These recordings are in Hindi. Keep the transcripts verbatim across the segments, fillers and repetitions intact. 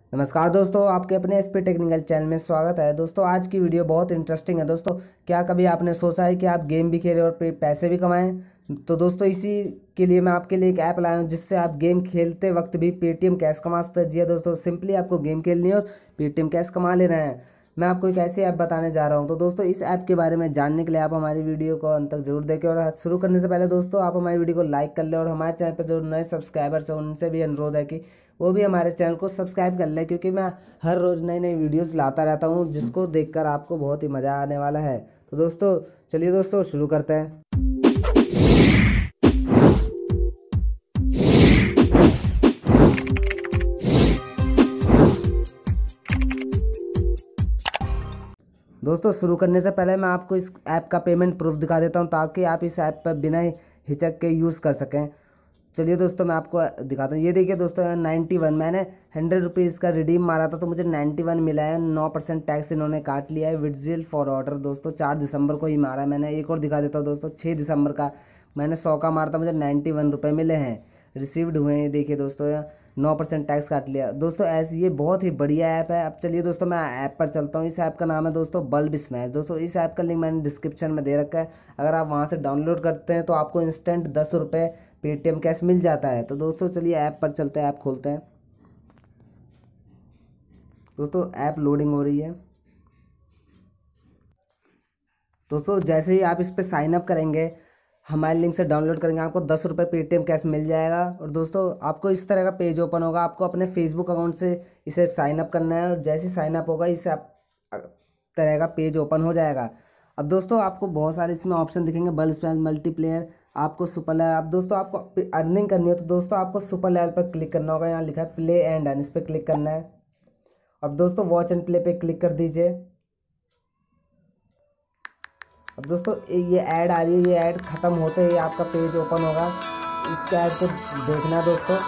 नमस्कार दोस्तों, आपके अपने एस पी टेक्निकल चैनल में स्वागत है। दोस्तों आज की वीडियो बहुत इंटरेस्टिंग है। दोस्तों क्या कभी आपने सोचा है कि आप गेम भी खेलें और पे- पैसे भी कमाएं? तो दोस्तों इसी के लिए मैं आपके लिए एक ऐप लाया हूं जिससे आप गेम खेलते वक्त भी पेटीएम कैश कमा सकते हैं। जी हाँ दोस्तों, सिंपली आपको गेम खेलनी है और पेटीएम कैश कमा लेना है। मैं आपको एक ऐसी ऐप बताने जा रहा हूँ। तो दोस्तों इस ऐप के बारे में जानने के लिए आप हमारी वीडियो को अंत तक जरूर देखें, और शुरू करने से पहले दोस्तों आप हमारी वीडियो को लाइक कर लें, और हमारे चैनल पर जो नए सब्सक्राइबर्स हैं उनसे भी अनुरोध है कि वो भी हमारे चैनल को सब्सक्राइब कर लें, क्योंकि मैं हर रोज़ नई नई वीडियोस लाता रहता हूँ जिसको देखकर आपको बहुत ही मज़ा आने वाला है। तो दोस्तों चलिए दोस्तों शुरू करते हैं। दोस्तों शुरू करने से पहले मैं आपको इस ऐप का पेमेंट प्रूफ दिखा देता हूं ताकि आप इस ऐप पर बिना हिचक के यूज़ कर सकें। चलिए दोस्तों मैं आपको दिखाता हूँ। ये देखिए दोस्तों, यहाँ नाइन्टी वन मैंने हंड्रेड रुपीज़ का रिडीम मारा था तो मुझे नाइन्टी वन मिला है। नौ परसेंट टैक्स इन्होंने काट लिया है। विड्जिल फॉर ऑर्डर दोस्तों चार दिसंबर को ही मारा है मैंने। एक और दिखा देता हूँ दोस्तों, छः दिसंबर का मैंने सौ का मारा था, मुझे नाइन्टी वन रुपये मिले हैं, रिसीव्ड हुए हैं। देखिए दोस्तों यहाँ नौ परसेंट टैक्स काट लिया दोस्तों। ऐसी ये बहुत ही बढ़िया ऐप है। अब चलिए दोस्तों मैं ऐप पर चलता हूँ। इस ऐप का नाम है दोस्तों बल्ब स्मैश। दोस्तों इस ऐप का लिंक मैंने डिस्क्रिप्शन में दे रखा है। अगर आप वहाँ से डाउनलोड करते हैं तो आपको इंस्टेंट दस रुपये पेटीएम कैश मिल जाता है। तो दोस्तों चलिए ऐप पर चलते हैं, ऐप खोलते हैं। दोस्तों ऐप लोडिंग हो रही है। दोस्तों जैसे ही आप इस पर साइन अप करेंगे, हमारे लिंक से डाउनलोड करेंगे, आपको दस रुपये पेटीएम कैश मिल जाएगा। और दोस्तों आपको इस तरह का पेज ओपन होगा। आपको अपने फेसबुक अकाउंट से इसे साइन अप करना है, और जैसे ही साइन अप होगा इस आप तरह का पेज ओपन हो जाएगा। अब दोस्तों आपको बहुत सारे इसमें ऑप्शन दिखेंगे, बल्ब स्मैश, मल्टीप्लेयर, आपको सुपर लेवल। अब दोस्तों आपको अर्निंग करनी है तो दोस्तों आपको सुपर लेवल पर क्लिक करना होगा। यहाँ लिखा है प्ले एंड अर्न, इस पर क्लिक करना है। अब दोस्तों वॉच एंड प्ले पे क्लिक कर दीजिए। अब दोस्तों ये ऐड आ रही है, ये ऐड खत्म होते ही आपका पेज ओपन होगा। इसका ऐड को देखना दोस्तों।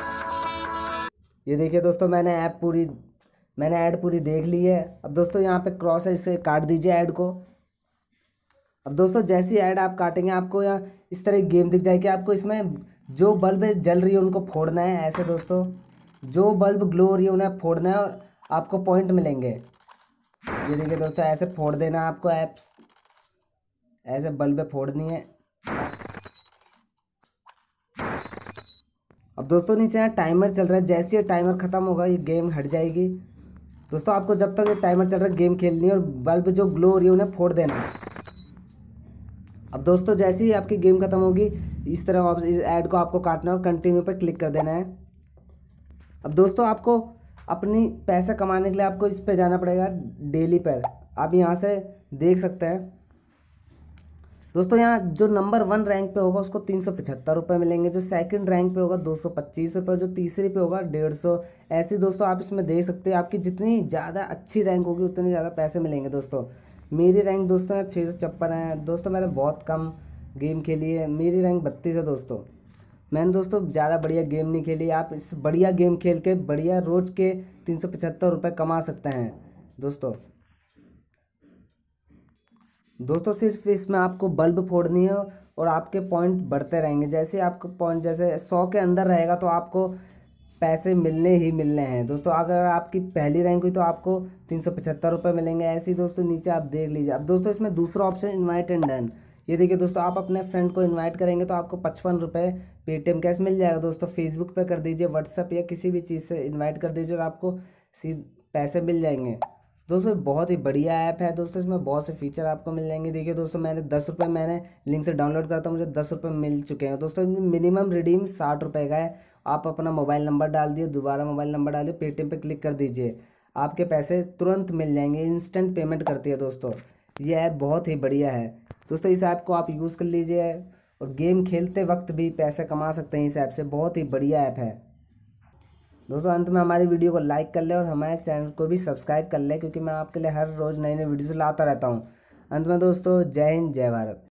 ये देखिए दोस्तों, मैंने ऐप पूरी मैंने ऐड पूरी देख ली है। अब दोस्तों यहाँ पे क्रॉस है, इससे काट दीजिए ऐड को। अब दोस्तों जैसी ऐड आप काटेंगे आपको यहाँ इस तरह गेम दिख जाएगी। आपको इसमें जो बल्ब जल रही है उनको फोड़ना है ऐसे दोस्तों। जो बल्ब ग्लो हो रही है उन्हें फोड़ना है और आपको पॉइंट मिलेंगे। ये देखिए दोस्तों, ऐसे फोड़ देना है आपको। ऐप्स ऐसे बल्बें फोड़नी है। अब दोस्तों नीचे यहाँ टाइमर चल रहा है, जैसे ये टाइमर ख़त्म होगा ये गेम हट जाएगी। दोस्तों आपको जब तक ये टाइमर चल रहा है गेम खेलनी है, और बल्ब जो ग्लो हो रही है उन्हें फोड़ देना है। अब दोस्तों जैसे ही आपकी गेम खत्म होगी इस तरह आप इस ऐड को आपको काटना है और कंटिन्यू पर क्लिक कर देना है। अब दोस्तों आपको अपनी पैसा कमाने के लिए आपको इस पे जाना पड़ेगा, डेली पर। आप यहाँ से देख सकते हैं दोस्तों, यहाँ जो नंबर वन रैंक पे होगा उसको तीन सौ पचहत्तर रुपये मिलेंगे, जो सेकंड रैंक पे होगा दो सौ पच्चीस रुपये, जो तीसरे पे होगा डेढ़ सौ। ऐसे दोस्तों आप इसमें देख सकते हैं, आपकी जितनी ज़्यादा अच्छी रैंक होगी उतने ज़्यादा पैसे मिलेंगे दोस्तों। मेरी रैंक दोस्तों यहाँ छः सौ छप्पन है दोस्तों। मैंने बहुत कम गेम खेली है, मेरी रैंक बत्तीस है दोस्तों। मैंने दोस्तों ज़्यादा बढ़िया गेम नहीं खेली। आप इस बढ़िया गेम खेल के बढ़िया रोज़ के तीन सौ पचहत्तर रुपये कमा सकते हैं दोस्तों। दोस्तों सिर्फ इसमें आपको बल्ब फोड़नी है और आपके पॉइंट बढ़ते रहेंगे। जैसे आपका पॉइंट जैसे सौ के अंदर रहेगा तो आपको पैसे मिलने ही मिलने हैं दोस्तों। अगर आपकी पहली रैंक हुई तो आपको तीन सौ पचहत्तर रुपये मिलेंगे। ऐसे ही दोस्तों नीचे आप देख लीजिए। अब दोस्तों इसमें दूसरा ऑप्शन इन्वाइट एंड डन। ये देखिए दोस्तों, आप अपने फ्रेंड को इन्वाइट करेंगे तो आपको पचपन रुपये पेटीएम कैश मिल जाएगा दोस्तों। फेसबुक पे कर दीजिए, व्हाट्सअप या किसी भी चीज़ से इन्वाइट कर दीजिए और आपको सीधे पैसे मिल जाएंगे दोस्तों। बहुत ही बढ़िया ऐप है दोस्तों, इसमें बहुत से फीचर आपको मिल जाएंगे। देखिए दोस्तों, मैंने दस रुपये मैंने लिंक से डाउनलोड करा था, मुझे दस रुपये मिल चुके हैं दोस्तों। मिनिमम रिडीम साठ रुपये का है। आप अपना मोबाइल नंबर डाल दिए, दोबारा मोबाइल नंबर डालिए, पेटीएम पे क्लिक कर दीजिए, आपके पैसे तुरंत मिल जाएंगे। इंस्टेंट पेमेंट करती है दोस्तों। ये ऐप बहुत ही बढ़िया है दोस्तों। इस ऐप को आप यूज़ कर लीजिए और गेम खेलते वक्त भी पैसे कमा सकते हैं इस ऐप से। बहुत ही बढ़िया ऐप है दोस्तों। अंत में हमारी वीडियो को लाइक कर ले और हमारे चैनल को भी सब्सक्राइब कर ले, क्योंकि मैं आपके लिए हर रोज़ नई नई वीडियोज़ लाता रहता हूँ। अंत में दोस्तों जय हिंद, जय भारत।